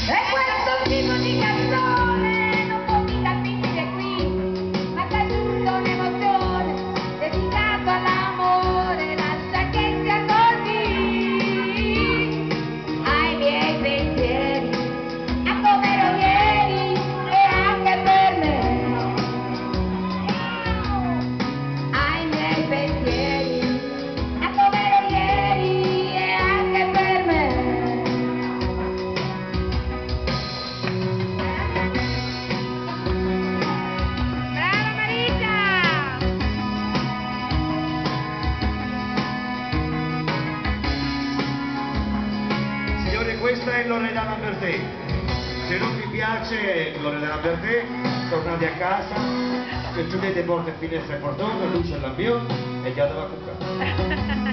E questo tipo di canzone non può mica finire qui, ma c'è tutta un'emozione dedicato all'amore, lascia che sia così. Ai miei pensieri, a come ero ieri e anche per me. Ai miei pensieri, a come ero ieri e anche per me. Questa è Loredana Bertè. Se non vi piace Loredana Bertè, tornate a casa, chiudete porte e finestre e portone, luce all'ambiente e andiamo a cuccare.